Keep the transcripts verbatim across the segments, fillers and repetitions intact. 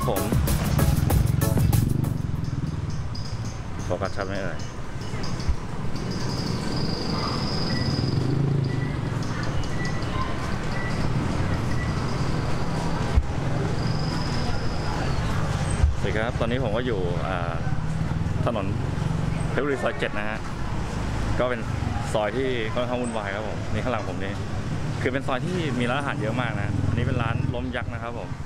ครับผมโฟกัสชัดไหมเอ่ยสวัสดีครับตอนนี้ผมก็อยู่ถนนเพชรบุรีซอยเจ็ดนะฮะก็เป็นซอยที่ค่อนข้างวุ่นวายครับผมนี่ข้างหลังผมนี่คือเป็นซอยที่มีร้านอาหารเยอะมากนะอันนี้เป็นร้านล้มยักษ์นะครับผม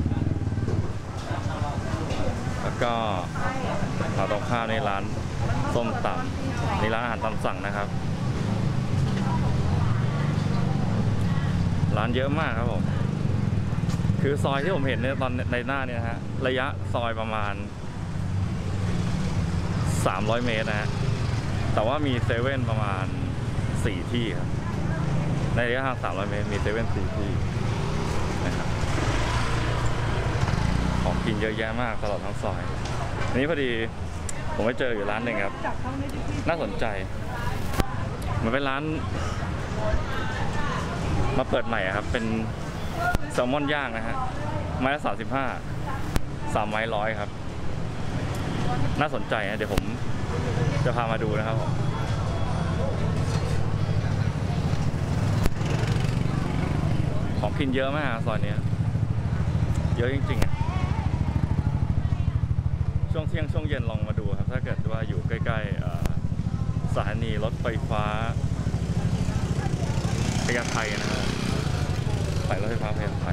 แล้วก็ฝั่งตรงข้ามในร้านส้มตำนี่ร้านอาหารตามสั่งนะครับร้านเยอะมากครับผมคือซอยที่ผมเห็นเนี่ยตอนในหน้าเนี่ยฮะระยะซอยประมาณสามร้อยเมตรนะฮะแต่ว่ามีเซเว่นประมาณสี่ที่ครับในระยะทางสามร้อยเมตรมีเซเว่นสี่ที่นะครับของกินเยอะแยะมากตลอดทั้งซอยอันนี้พอดีผมไปเจออยู่ร้านหนึ่งครับน่าสนใจมันเป็นร้านมาเปิดใหม่ครับเป็นแซลมอนย่างนะฮะไม้ละสามสิบห้าสามไม้ร้อยครับน่าสนใจนะเดี๋ยวผมจะพามาดูนะครับผมของกินเยอะมากซอยนี้เยอะจริงๆอ่ะช่วงเที่ยงช่วงเย็นลองมาดูครับถ้าเกิดว่าอยู่ใกล้ๆสถานีรถไฟฟ้าพญาไทนะครับสายรถไฟฟ้าพญาไท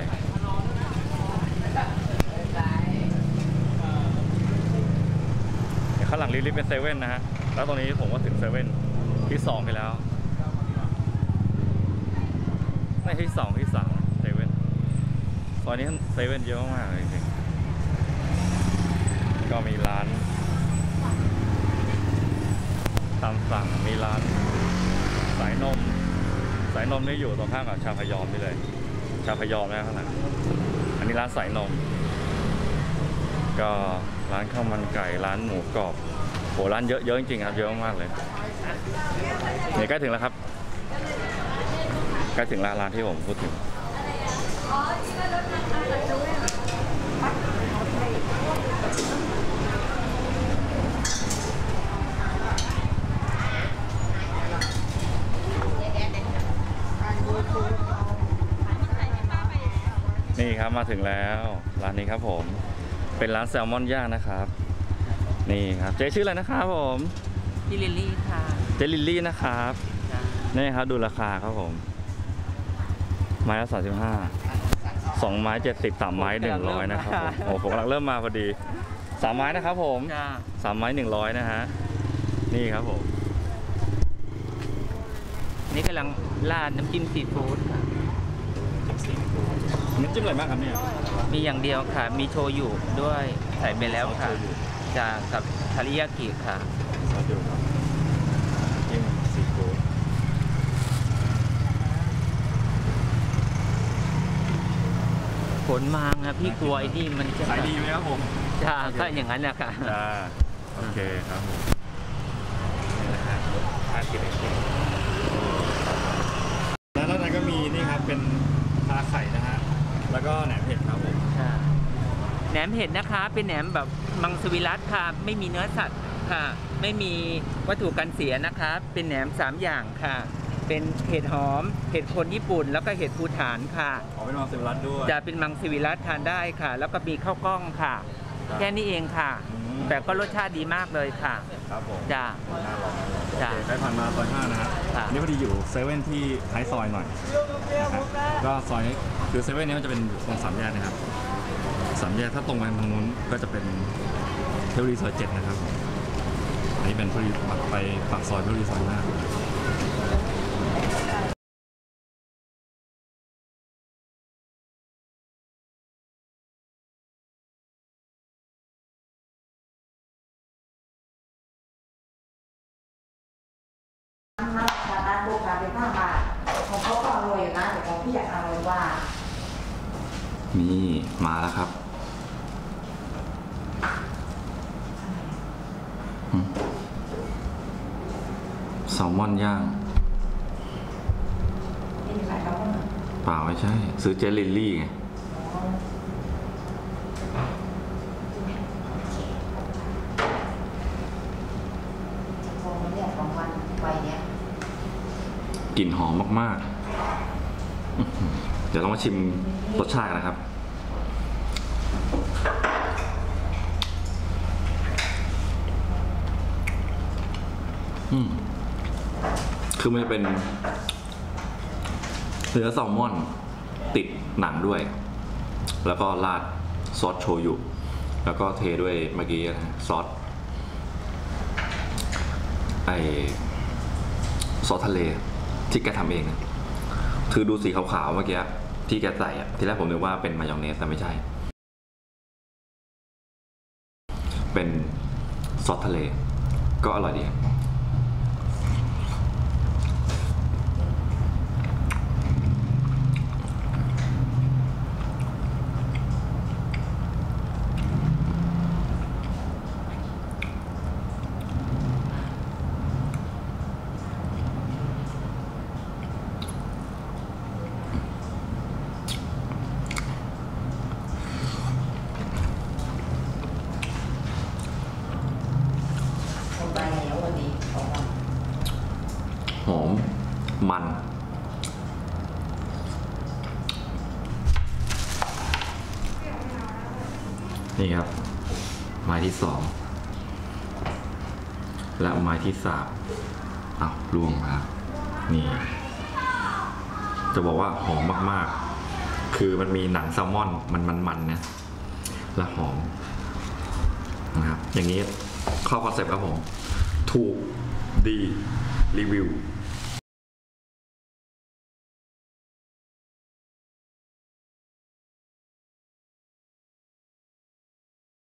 ข้างหลังลิฟต์เป็นเซเว่นนะฮะแล้วตอนนี้ผมก็ถึงเซเว่นที่สองไปแล้วไม่ที่สองที่สามเซเว่นตอนนี้เซเว่นเยอะมากเลยจริงก็มีร้านตามสั่งมีร้านสายนมสายนมนี่อยู่ตรงข้ามกับชาพยอมนี่เลยชาพยอมนะข้างหลังอันนี้ร้านสายนมก็ร้านข้าวมันไก่ร้านหมูกรอบโหร้านเยอะเยอะจริงๆครับเยอะมากเลยนี่ใกล้ถึงแล้วครับใกล้ถึงร้านร้านที่ผมพูดถึงนี่ครับมาถึงแล้วร้านนี้ครับผมเป็นร้านแซลมอนย่างนะครับนี่ครับเจ๊ชื่ออะไรนะครับผมพี่ลิลลี่ค่ะเจ๊ลิลลี่นะครับนี่ครับดูราคาครับผมไม้ละสามสิบห้าสองไม้เจ็ดสิบสามไม้หนึ่งร้อยนะครับผมโอ้ผมกำลังเริ่มมาพอดีสามไม้นะครับผมสามไม้หนึ่งร้อยนะฮะนี่ครับผมนี่กำลังราดน้ำจิ้มซีฟู้ดค่ะน้ำจิ้มอะไรบ้างครับเนี่ยมีอย่างเดียวค่ะมีโชยุด้วยใส่ไปแล้วค่ะจะกับทาริยากิค่ะซอสอยู่ครับจิ้มซีฟู้ดผลมาครับพี่กลัวไอ้นี่มันจะขายดีไหมครับผมจ้าก็อย่างนั้นแหละค่ะจ้าโอเคครับผมนี่นะฮะทานกินเองแล้วนอกจากก็มีนี่ครับเป็นปลาไข่นะฮะแล้วก็แหนมเห็ดครับผมแหนมเห็ดนะคะเป็นแหนมแบบมังสวิรัติค่ะไม่มีเนื้อสัตว์ค่ะไม่มีวัตถุกันเสียนะคะเป็นแหนมสามอย่างค่ะเป็นเห็ดหอมเห็ดคนญี่ปุ่นแล้วก็เห็ดภูฐานค่ะอ๋อเป็นมังสวิรัติด้วยจะเป็นมังสวิรัติทานได้ค่ะแล้วก็มีข้าวกล้องค่ะแค่นี้เองค่ะแต่ก็รสชาติดีมากเลยค่ะครับผมจ้าจ้าใครผ่านมาซอยห้านะครับนี่พอดีอยู่เซเว่นที่ท้ายซอยหน่อยก็ซอยคือเซเว่นนี้มันจะเป็นตรงสามแยกนะครับสามแยกถ้าตรงไปทางนู้นก็จะเป็นเพชรบุรีซอยเจ็ดนะครับอันนี้เป็นเพชรบุรีไปปากซอยเพชรบุรีซอยห้าร้านโบกาเป็นห้าบาทของเขาก็อร่อยอยู่นะแต่ของพี่อยากอร่อยกว่านี่มาแล้วครับแซลมอนย่างเปล่าไม่ใช่ซื้อเจลลิลลี่ไงกลิ่นหอมมากๆเดี๋ยวเรามาชิมรสชาติกันนะครับอืมคือมันจะเป็นเนื้อแซลมอนติดหนังด้วยแล้วก็ราดซอสโชยุแล้วก็เทด้วยเมื่อกี้นะซอสไอซอสทะเลที่แกทำเองนะคือดูสีขาวๆเมื่อกี้ที่แกใส่อะทีแรกผมนึกว่าเป็นมายองเนสแต่ไม่ใช่เป็นซอสทะเลก็อร่อยดีหอมมันนี่ครับไม้ที่สองและไม้ที่สามอ้าวล่วงครับนี่จะบอกว่าหอมมากๆคือมันมีหนังแซลมอนมันมันๆนะและหอมนะครับอย่างนี้เข้าคอนเซ็ปต์ครับผมถูกดีรีวิว